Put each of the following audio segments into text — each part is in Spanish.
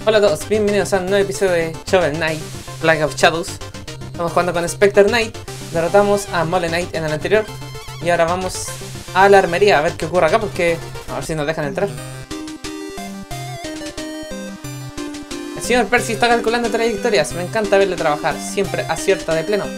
Hola a todos, bienvenidos a un nuevo episodio de Shovel Knight, Plague of Shadows. Estamos jugando con Spectre Knight, derrotamos a Mole Knight en el anterior. Y ahora vamos a la armería a ver qué ocurre acá, porque a ver si nos dejan entrar. El señor Percy está calculando trayectorias, me encanta verle trabajar, siempre acierta de pleno.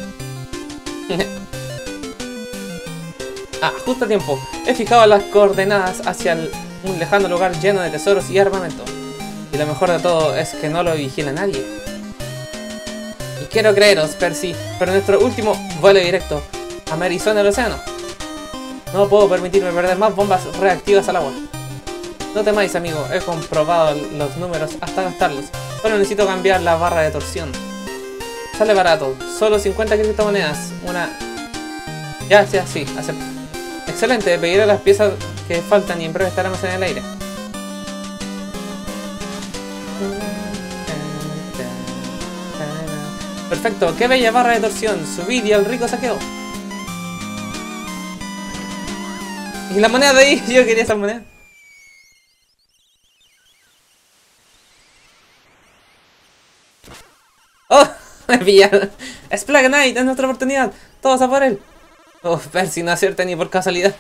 Justo a tiempo, he fijado las coordenadas hacia un lejano lugar lleno de tesoros y armamento. Y lo mejor de todo es que no lo vigila nadie. Y quiero creeros, Percy, pero nuestro último vuelo directo a Merizón del océano. No puedo permitirme perder más bombas reactivas al agua. No temáis, amigo, he comprobado los números hasta gastarlos. Solo necesito cambiar la barra de torsión. Sale barato, solo 50 criptomonedas. Ya, sí, acepto. Excelente, pediré las piezas que faltan y en breve estaremos en el aire. Perfecto, qué bella barra de torsión. Subid y el rico saqueo. ¿Y la moneda de ahí? Yo quería esa moneda. ¡Oh! Me pillaron. Es Plague Knight, es nuestra oportunidad. Todos a por él. Oh, Percy, no acierta ni por casualidad.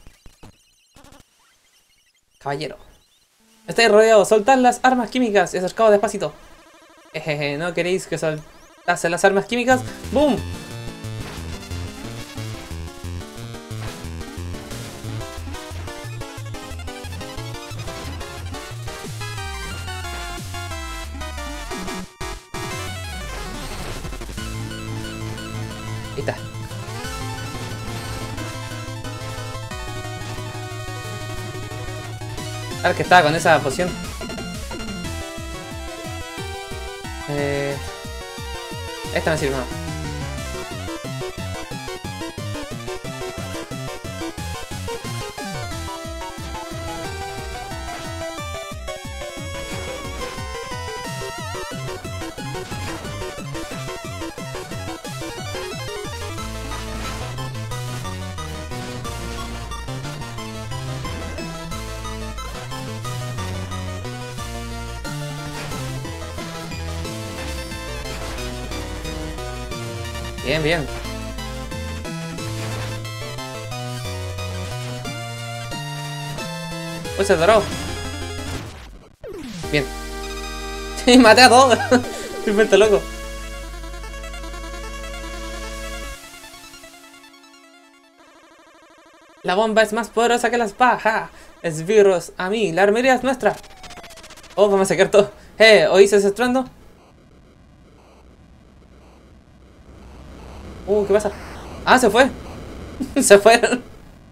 Caballero. Estáis rodeados, soltad las armas químicas y acercaos despacito. Jejeje, ¿no queréis que soltase las armas químicas? ¡Boom! Ahí está. A ver que estaba con esa poción. Esta me sirve más. Bien, bien. Pues se doró. Bien. Sí, maté a todos. Estoy vuelto loco. La bomba es más poderosa que la espada. Esbirros a mí, la armería es nuestra. Oh, vamos a sacar todo. ¿Oíste ese estruendo? ¿Qué pasa? Ah, se fue. Se fueron.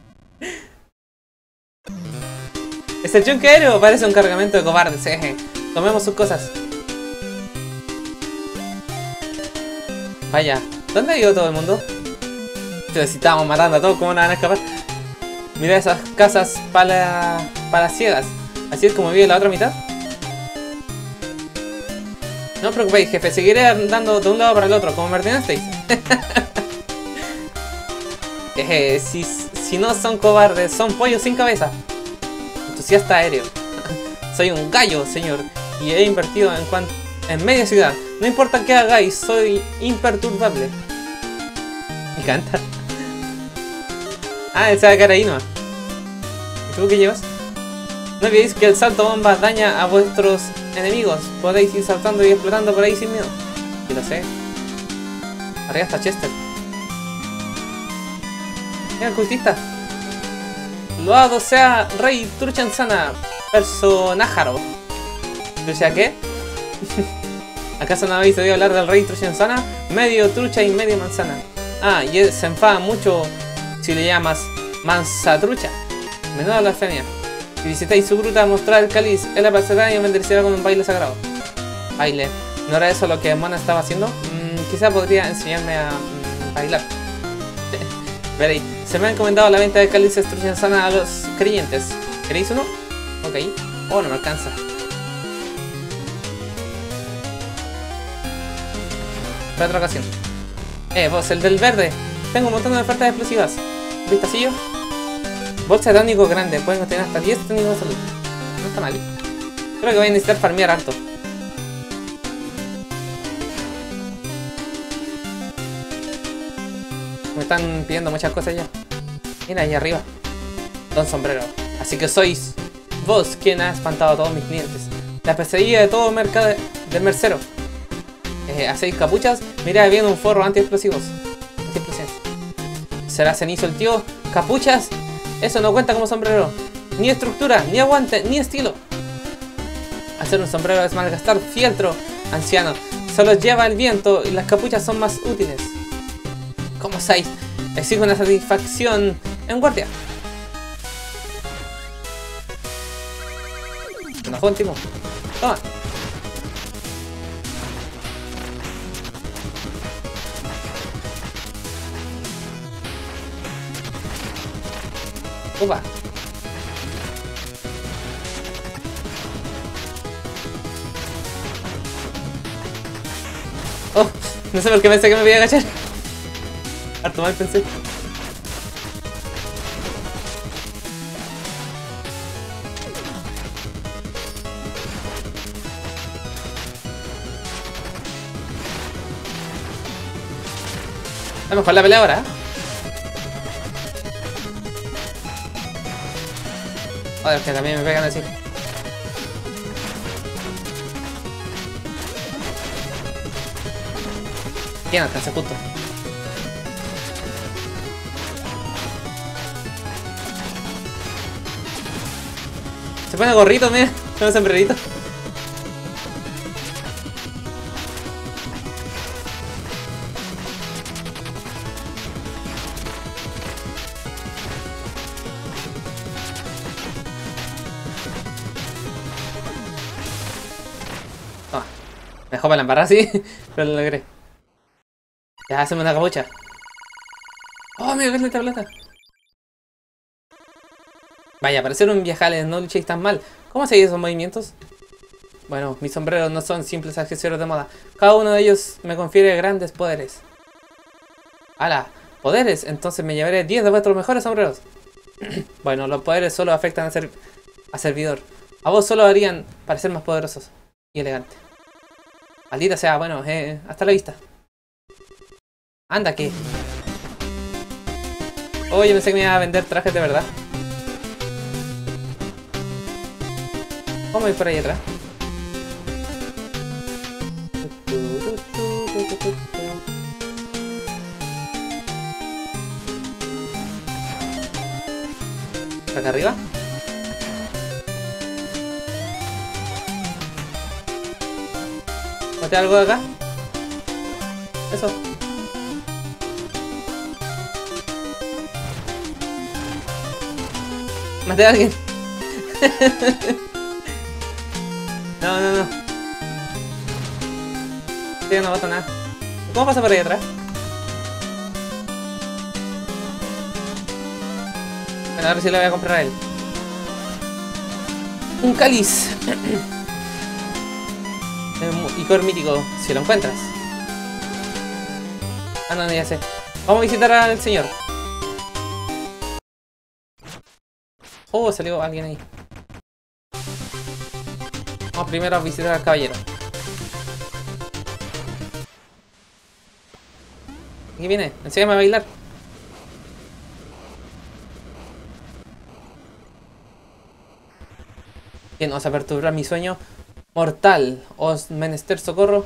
Este chunque aéreo parece un cargamento de cobardes. Tomemos sus cosas. Vaya, ¿dónde ha ido todo el mundo? Si estábamos matando a todos, ¿cómo no van a escapar? Mira esas casas palaciegas. Así es como vive la otra mitad. No os preocupéis, jefe, seguiré andando de un lado para el otro, como me ordenasteis. Si no son cobardes, son pollos sin cabeza. Entusiasta aéreo. Soy un gallo, señor, y he invertido en media ciudad. No importa qué hagáis, soy imperturbable. Me encanta. Él se va a quedar ahí nomás. ¿Y tú qué llevas? No olvidéis que el salto bomba daña a vuestros enemigos. Podéis ir saltando y explotando por ahí sin miedo. Y lo sé. Arriba está Chester. Mira el cultista. Loado sea Rey Truchansana, personájaro. ¿Trucha qué? ¿Acaso no habéis oído hablar del Rey Truchansana? Medio trucha y medio manzana. Y él se enfada mucho si le llamas mansatrucha. Menuda blasfemia. Si visitáis su gruta, mostrad el cáliz, él aparecerá y os bendecirá con un baile sagrado. Baile. ¿No era eso lo que Mona estaba haciendo? Quizá podría enseñarme a bailar. Veréis, se me ha encomendado la venta de cálices Truchansana a los creyentes. ¿Queréis uno? Ok. Oh, no me alcanza. Para otra ocasión. Vos, el del verde. Tengo un montón de ofertas explosivas. ¿Vistacillo? Bolsa de tónico grande. Pueden obtener hasta 10 tónicos de salud. No está mal. Creo que voy a necesitar farmear harto. Me están pidiendo muchas cosas ya. Mira ahí arriba. Don Sombrero. Así que sois vos quien ha espantado a todos mis clientes. La pesadilla de todo del mercero. ¿Hacéis capuchas? Mira, viene un forro anti-explosivos. ¿Será cenizo el tío? ¿Capuchas? Eso no cuenta como sombrero. Ni estructura, ni aguante, ni estilo. Hacer un sombrero es malgastar fieltro, anciano. Solo lleva el viento y las capuchas son más útiles. ¿Cómo sabéis? Exijo una satisfacción en guardia. Se enojó el tipo. Toma. Opa. Oh, no sé por qué pensé que me voy a agachar. Harto mal pensé. A lo mejor la pelea ahora, ¿eh? Joder, que también me pegan así. Bien, alcancé justo. Se pone gorrito, mira. Se pone sombrerito. Toma. Me dejó para la embarrada, sí. Pero lo logré. Ya, hacemos una capucha. Oh, mira, qué plata. Vaya, para ser un viajales no luchéis tan mal. ¿Cómo hacéis esos movimientos? Bueno, mis sombreros no son simples accesorios de moda. Cada uno de ellos me confiere grandes poderes. ¡Hala! ¿Poderes? Entonces me llevaré 10 de vuestros mejores sombreros. Bueno, los poderes solo afectan a servidor. A vos solo harían parecer más poderosos y elegantes. Maldita sea, bueno, hasta la vista. Anda, ¿qué? Oh, yo pensé que me iba a vender trajes de verdad. ¿Cómo ir por ahí atrás? ¿Por acá arriba? ¿Mate algo de acá? Eso. Maté a alguien. No. Sí, no bota nada. ¿Cómo pasa por ahí atrás? Bueno, ahora sí le voy a comprar a él. Un cáliz. Icor mítico, si lo encuentras. Ah, no, ya sé. Vamos a visitar al señor. Oh, salió alguien ahí. Vamos primero a visitar al caballero. Aquí viene, enséñame a bailar. ¿Quién osa perturbar mi sueño mortal? ¿Os menester socorro?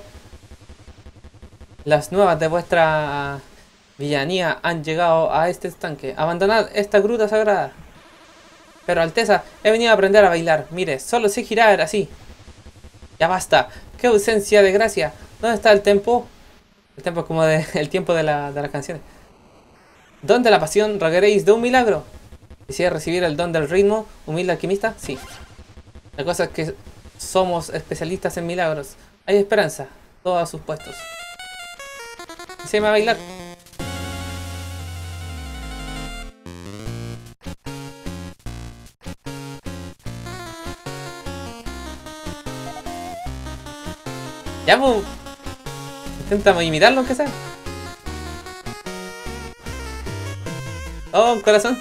Las nuevas de vuestra villanía han llegado a este estanque. Abandonad esta gruta sagrada. Pero Alteza, he venido a aprender a bailar. Mire, solo sé girar así. Ya basta. ¡Qué ausencia de gracia! ¿Dónde está el tempo? El tempo es como el tiempo de las canciones. ¿Don de la pasión? ¿Rogaréis de un milagro? ¿Quisiera recibir el don del ritmo? ¿Humilde alquimista? Sí. La cosa es que somos especialistas en milagros. Hay esperanza. Todos a sus puestos. Enséñame a bailar. Ya, pues. Intenta imitarlo, aunque sea. Oh, un corazón.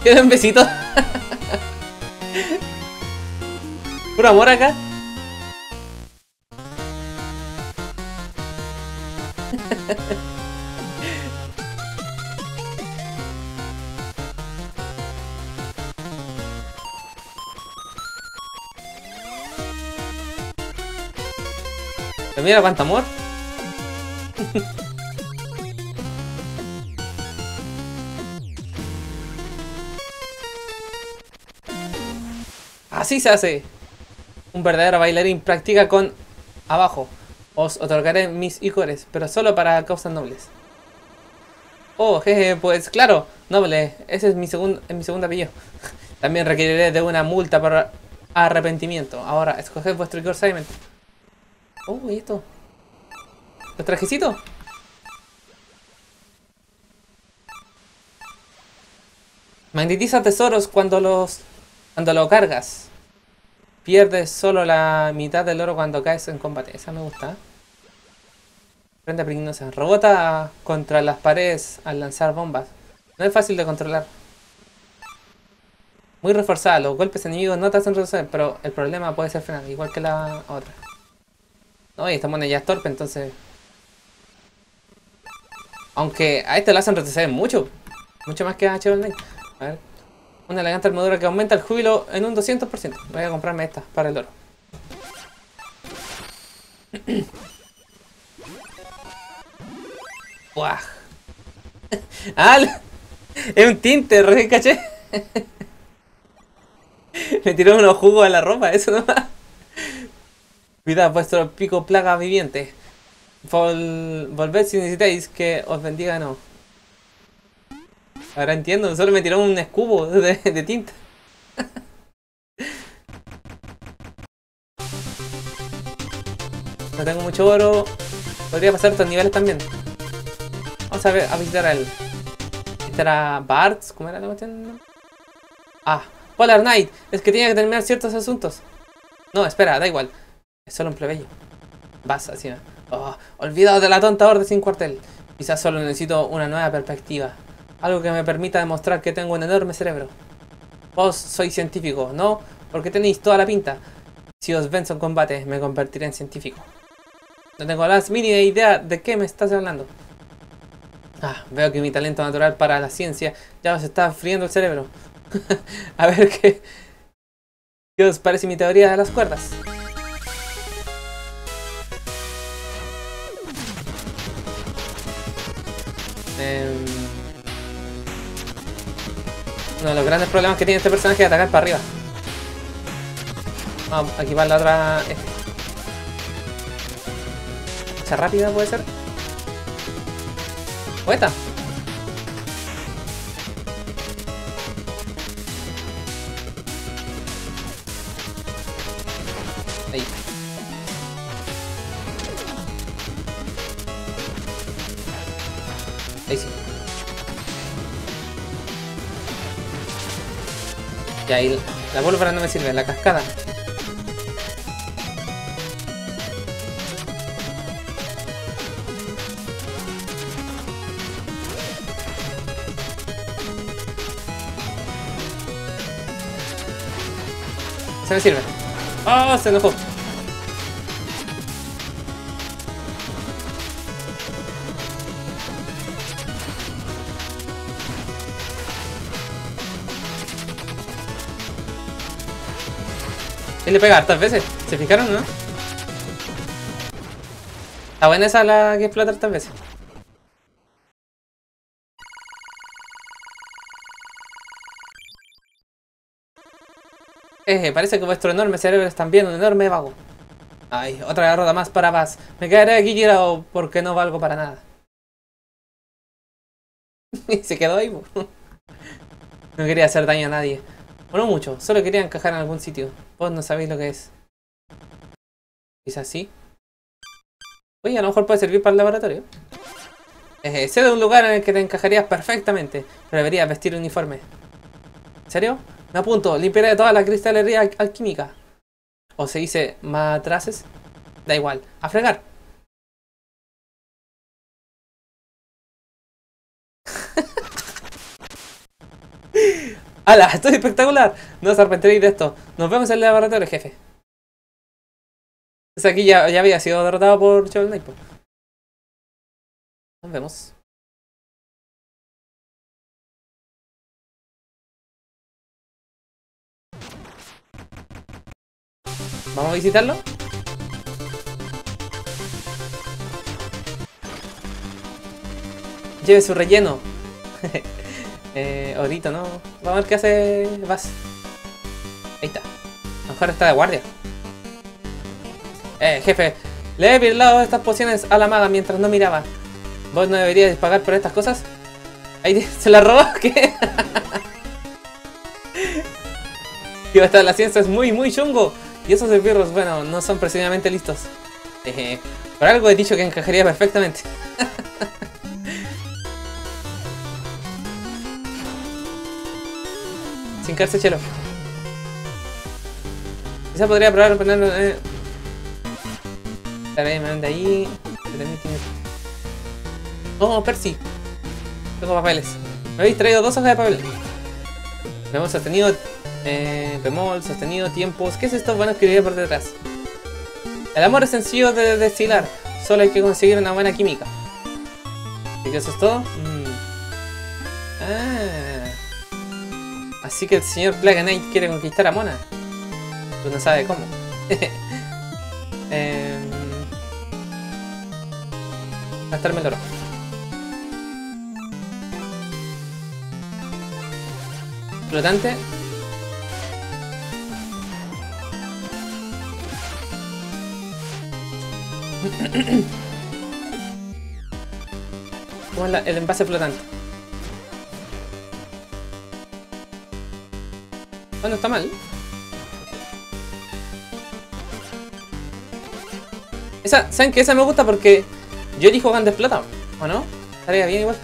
¿Quieres un besito? Puro amor acá. Pero mira cuánto amor. Así se hace. Un verdadero bailarín practica con abajo. Os otorgaré mis icores, pero solo para causas nobles. Oh, jeje, pues claro, noble. Ese es mi segundo apellido. También requeriré de una multa por arrepentimiento. Ahora, escoged vuestro icor sabiamente. Oh, ¿y esto? ¿Los trajecitos? Magnetiza tesoros cuando lo cargas. Pierdes solo la mitad del oro cuando caes en combate. Esa me gusta. Prende pregnosa. Rebota contra las paredes al lanzar bombas. No es fácil de controlar. Muy reforzada. Los golpes enemigos no te hacen retroceder, pero el problema puede ser frenar, igual que la otra. No, y esta moneda ya es torpe, entonces... Aunque a este lo hacen retroceder mucho. Mucho más que a Shovel Knight. A ver. Una elegante armadura que aumenta el júbilo en un 200%. Voy a comprarme esta para el oro. ¡Buah! ¡Ah! Es un tinte, recién caché. Me tiró unos jugos a la ropa, eso nomás. Cuidado vuestro pico plaga viviente. Volved si necesitáis que os bendiga, no. Ahora entiendo, solo me tiró un escudo de tinta. No tengo mucho oro. Podría pasar estos niveles también. Vamos a ver, a visitar a él. Este era Bartz, ¿cómo era la cuestión? Ah, Polar Knight. Es que tenía que terminar ciertos asuntos. No, espera, da igual. Es solo un plebeyo. Vas así. Oh, olvidado de la tonta orden sin cuartel. Quizás solo necesito una nueva perspectiva. Algo que me permita demostrar que tengo un enorme cerebro. Vos sois científico, ¿no? Porque tenéis toda la pinta. Si os venzo en combate, me convertiré en científico. No tengo la más mínima idea de qué me estás hablando. Ah, veo que mi talento natural para la ciencia ya os está friendo el cerebro. A ver qué os parece mi teoría de las cuerdas. Uno de los grandes problemas que tiene este personaje es atacar para arriba. Vamos, aquí va la otra. ¿Esa rápida puede ser? ¿O esta? Ahí. Ahí sí. Y ahí la pólvora no me sirve, la cascada. Se me sirve. ¡Oh! Se enojó. Y le pega hartas veces. ¿Se fijaron, no? Está buena esa la que explota hartas veces. Parece que vuestro enorme cerebro es también un enorme vago. Ay, otra derrota más para Bass. Me quedaré aquí tirado porque no valgo para nada. Y se quedó ahí. No quería hacer daño a nadie. O no mucho, solo quería encajar en algún sitio. Vos no sabéis lo que es. Quizás sí. Oye, a lo mejor puede servir para el laboratorio. Sé de un lugar en el que te encajarías perfectamente, pero deberías vestir uniforme. ¿En serio? Me apunto, limpiaré toda la cristalería alquímica. O se dice matraces. Da igual, a fregar. ¡Hala! ¡Estoy espectacular! No os arrepentiréis de esto. Nos vemos en el laboratorio, jefe. O sea, aquí ya había sido derrotado por Shovel Knight. Nos vemos. ¿Vamos a visitarlo? Lleve su relleno. Ahorita no. Vamos a ver qué hace Bass. Ahí está. A lo mejor está de guardia. Jefe. Le he virlado estas pociones a la maga mientras no miraba. ¿Vos no deberíais pagar por estas cosas? Ahí se la robó. ¿Qué? Tío, esta la ciencia es muy chungo. Y esos esbirros, bueno, no son precisamente listos. Por algo he dicho que encajaría perfectamente. Sin cárcel, chelo. Quizá podría probar ponerlo. Me manda ahí. Oh, Percy. Tengo papeles. Me habéis traído 2 hojas de papel. Bemol, sostenido, tiempos. ¿Qué es esto? Bueno, escribiré por detrás. El amor es sencillo de destilar. Solo hay que conseguir una buena química. ¿Y qué eso es todo? Así que el señor Plague Knight quiere conquistar a Mona. Pues no sabe cómo. Gastarme el oro. Flotante. ¿Cómo es el envase flotante? Bueno, está mal. ¿Saben que esa me gusta porque yo elijo Gandalf Plata? ¿O no? Estaría bien igual.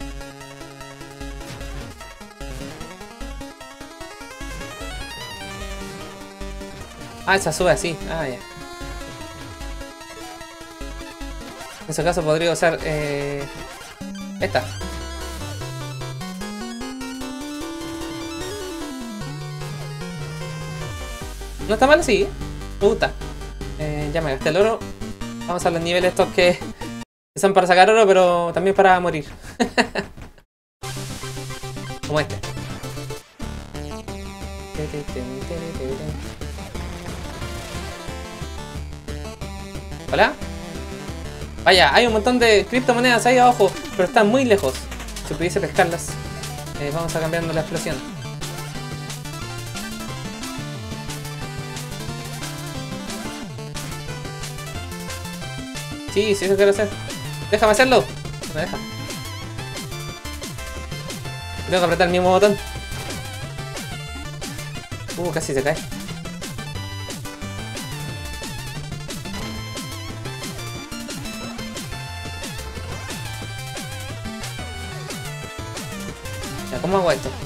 Esa sube así. Ya. En ese caso podría usar esta. No está mal así. Me gusta. Ya me gasté el oro. Vamos a los niveles estos que son para sacar oro, pero también para morir. Como este. Hola. Vaya, hay un montón de criptomonedas ahí abajo, pero están muy lejos. Si pudiese pescarlas. Vamos a cambiando la explosión. Sí, eso quiero hacer. Déjame hacerlo. No me deja. Tengo que apretar el mismo botón. Casi se cae. Ya, ¿cómo hago esto?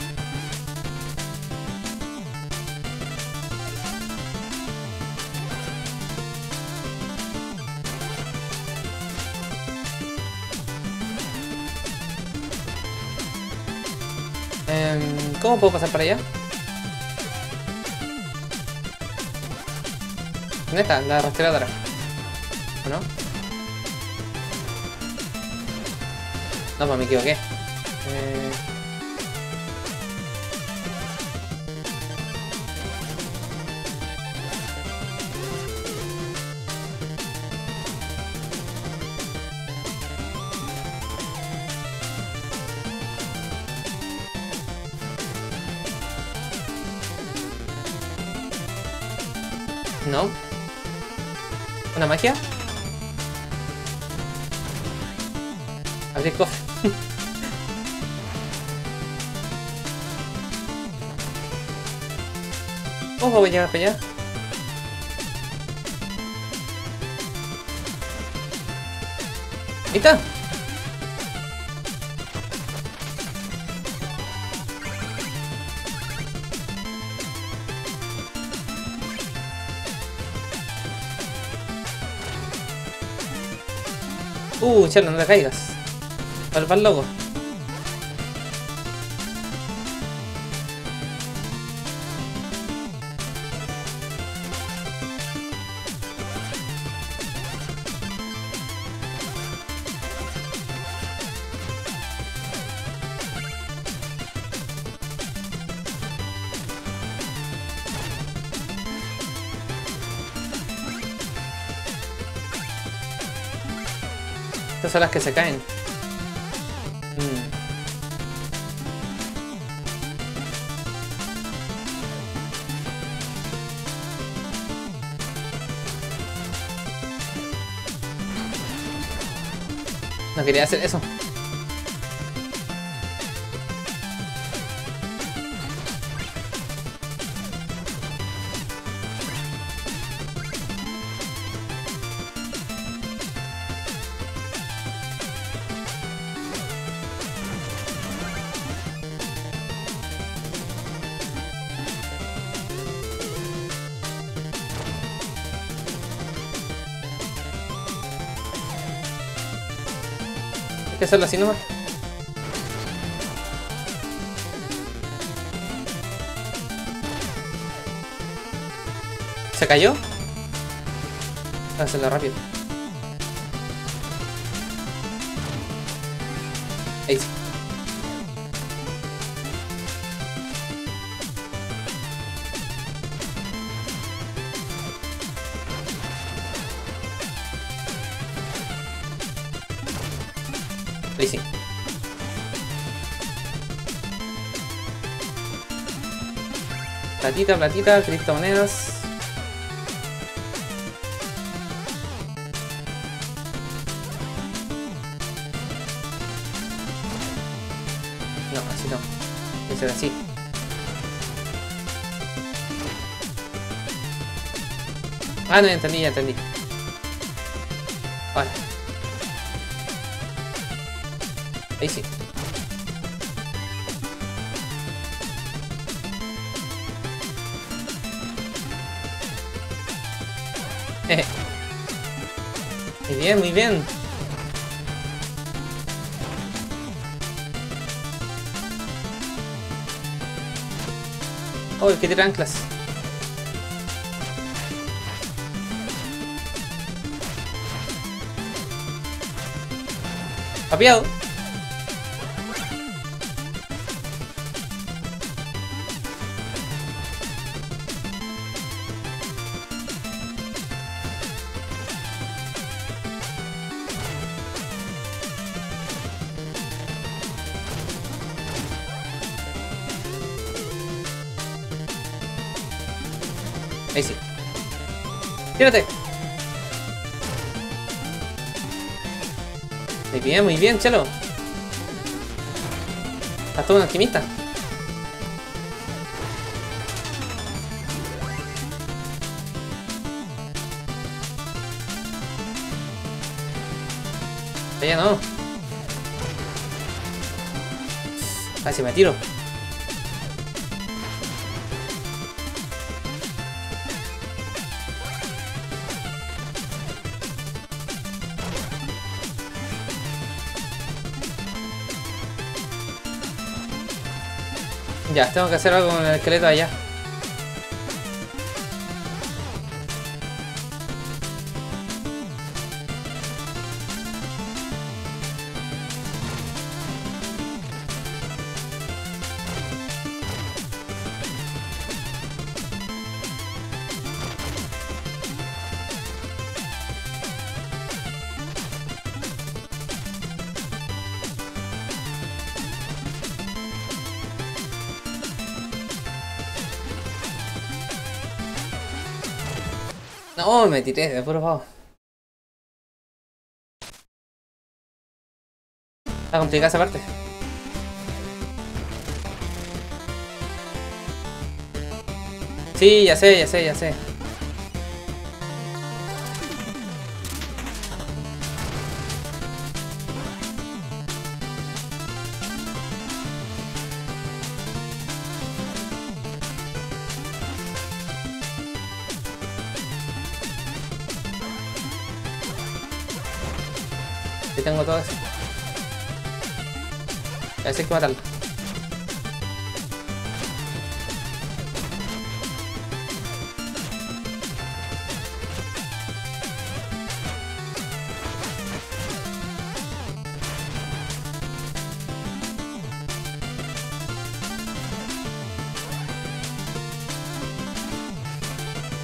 ¿Cómo puedo pasar para allá? ¿Dónde está? La rastreadora. ¿O no? No, pues me equivoqué. No. ¿Una magia? Abrir cofre. ¿Cómo voy a llegar para allá? Ahí está. Chelo, no te caigas. Para el loco. Estas son las que se caen. No quería hacer eso. Hay que hacerlo así nomás. ¿Se cayó? Voy a hacerlo rápido. Ahí sí. Ahí sí. Platita, platita, criptomonedas. No, así no. Tiene que ser así. Ah, no, ya entendí, ya entendí. Vale. Ahí sí. Muy bien, muy bien. Oh, que tiran anclas. Papeado. Ahí sí. Tírate. Muy bien, Chelo. Estás todo un alquimista. Ya no. Casi me tiro. Ya, tengo que hacer algo con el esqueleto allá. No, me tiré, de puro pavo. Está complicada esa parte. Sí, ya sé, ya sé, ya sé. Ahí tengo todo eso. A veces hay que matarlo.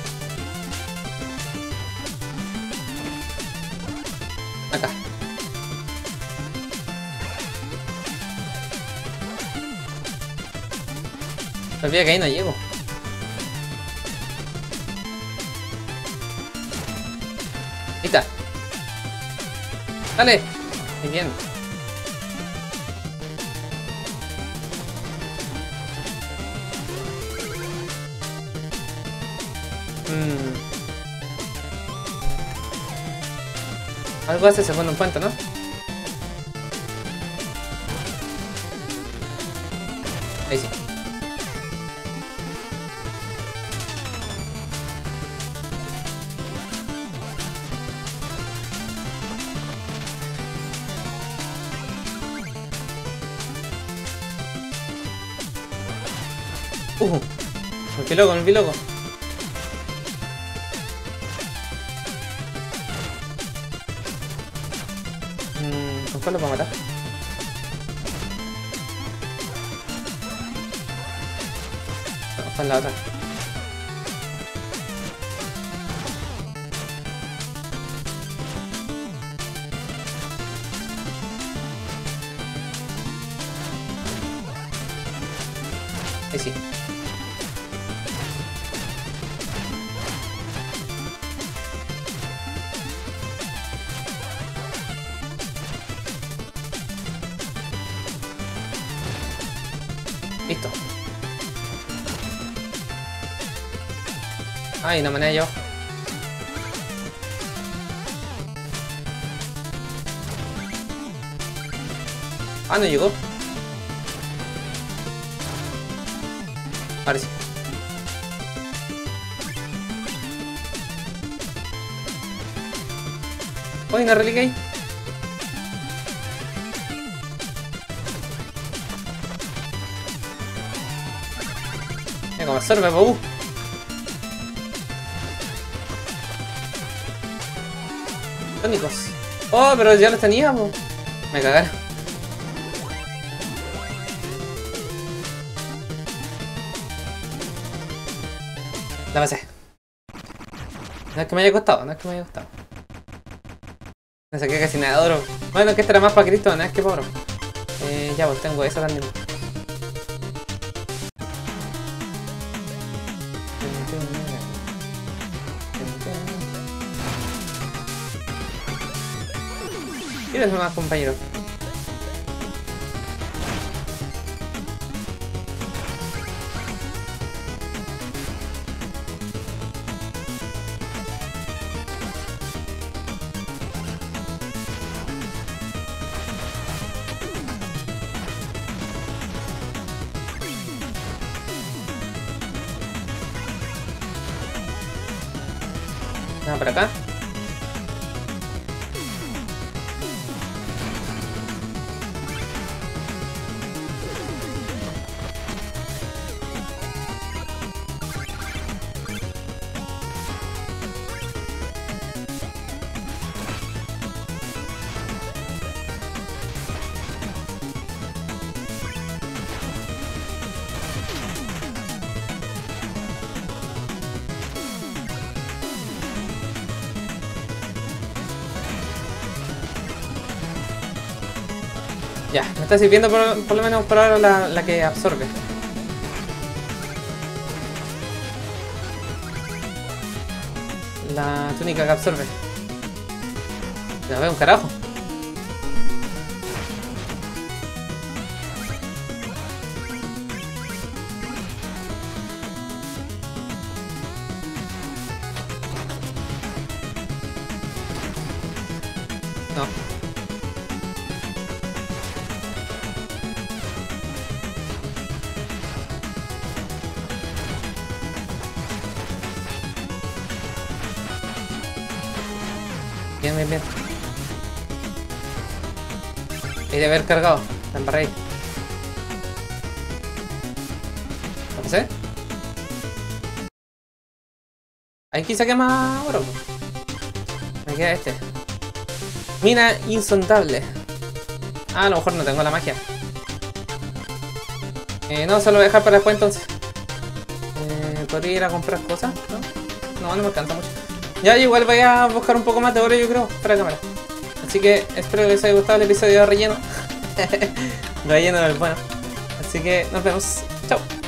Acá. olvida que ahí no llego. Ahí está. Dale. Muy bien. Algo hace segundo puente, ¿no? Ahí sí. Me volví loco, me volví loco. ¿Con cuál lo puedo matar? No, con la otra. Ahí sí. Listo. Ay, no mané yo. Ah, no llegó. Ahora sí. Uy, no reliqué ahí. Mira cómo absorbe, bobu. Tónicos. Oh, pero ya los teníamos. Me cagaron. La pasé. No es que me haya costado, no es que me haya costado. Me saqué casi nada de oro. Bueno, que este era más para Cristo, no es que para oro. Ya pues tengo esa también. ¿Quieres más, compañero? Nada, por acá. Ya, me está sirviendo por lo menos por ahora la que absorbe. La túnica que absorbe. Ya veo un carajo. No. Bien, bien, bien. Hay de haber cargado. La embarré ahí. ¿Lo pasé? Aquí saqué más oro. Me queda este. Mina insondable. Ah, a lo mejor no tengo la magia. No, se lo voy a dejar para después entonces. ¿Podría ir a comprar cosas? No, no me alcanza mucho. Ya igual voy a buscar un poco más de oro, yo creo, para la cámara. Así que espero que les haya gustado el episodio de relleno. Relleno del bueno. Así que nos vemos. Chao.